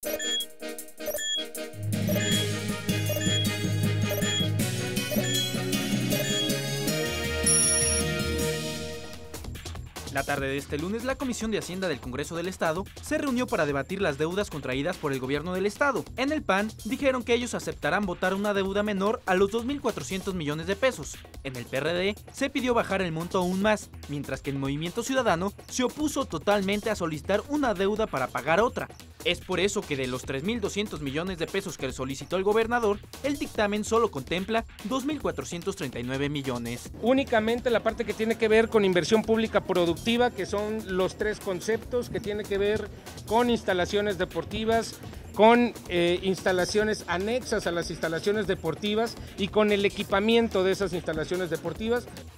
La tarde de este lunes, la Comisión de Hacienda del Congreso del Estado se reunió para debatir las deudas contraídas por el gobierno del Estado. En el PAN dijeron que ellos aceptarán votar una deuda menor a los 2.400 millones de pesos. En el PRD se pidió bajar el monto aún más, mientras que el Movimiento Ciudadano se opuso totalmente a solicitar una deuda para pagar otra. Es por eso que de los 3.200 millones de pesos que solicitó el gobernador, el dictamen solo contempla 2.439 millones. Únicamente la parte que tiene que ver con inversión pública productiva, que son los tres conceptos que tiene que ver con instalaciones deportivas, con instalaciones anexas a las instalaciones deportivas y con el equipamiento de esas instalaciones deportivas.